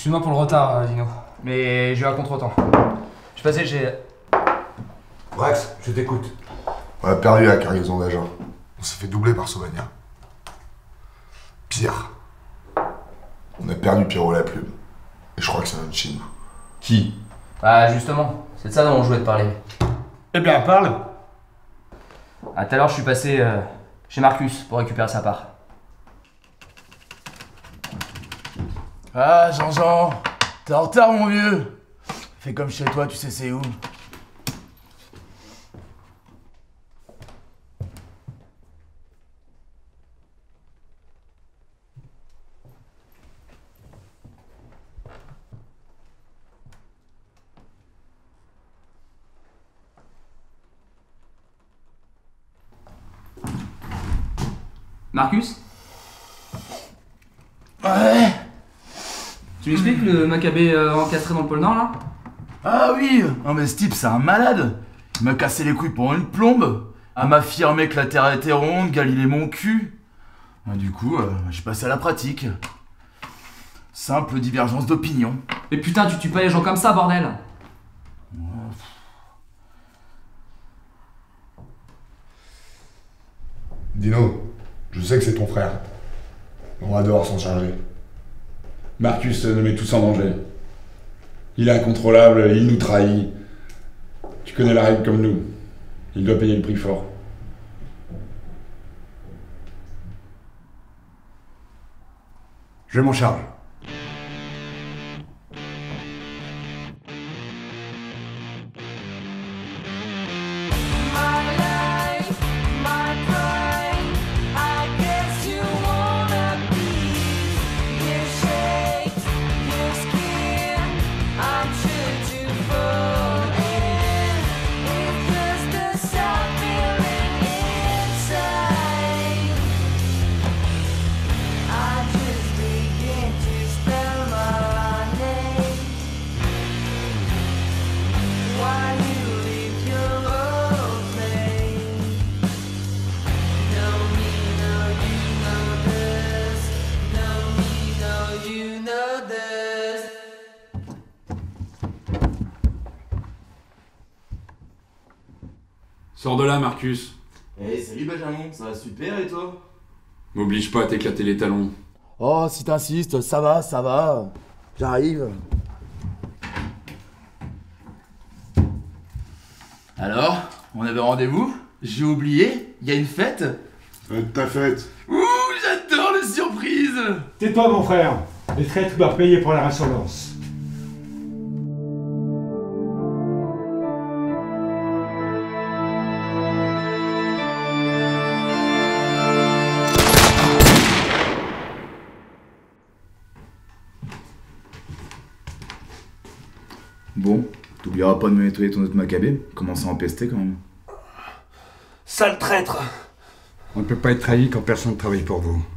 Excuse-moi pour le retard, Dino. Mais j'ai eu un contretemps. Je passais chez... Brax, je t'écoute. On a perdu la cargaison d'agents. On s'est fait doubler par Sauvagnin. Pire. On a perdu Pierrot la plume. Et je crois que c'est un de chez nous. Qui? Ah justement, c'est de ça dont je voulais te parler. Eh bien, parle. Ah, tout à l'heure je suis passé chez Marcus pour récupérer sa part. Ah, Jean-Jean, t'es en retard, mon vieux. Fais comme chez toi, tu sais c'est où. Marcus? Ouais. Tu m'expliques le Maccabée encastré dans le pôle Nord là? Ah oui, non mais ce type c'est un malade. Il m'a cassé les couilles pour une plombe, à m'affirmer que la Terre était ronde, Galilée mon cul. Du coup, j'ai passé à la pratique. Simple divergence d'opinion. Mais putain, tu tues pas les gens comme ça, bordel! Dino, je sais que c'est ton frère. On va devoir s'en charger. Marcus nous met tous en danger. Il est incontrôlable, il nous trahit. Tu connais la règle comme nous. Il doit payer le prix fort. Je m'en charge. Sors de là, Marcus. Hey, salut Benjamin, ça va super et toi? M'oblige pas à t'éclater les talons. Oh, si t'insistes, ça va. J'arrive. Alors, on avait rendez-vous? J'ai oublié, il y a une fête? Ta fête. Ouh, j'adore les surprises! Tais-toi, mon frère. Les traîtres doivent payer pour la ressemblance. Bon, t'oublieras pas de me nettoyer ton autre Maccabée, commence à empester quand même. Sale traître! On ne peut pas être trahi quand personne ne travaille pour vous.